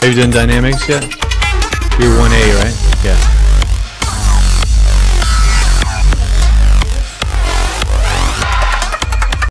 Have you done dynamics yet? You're 1A, right? Yeah.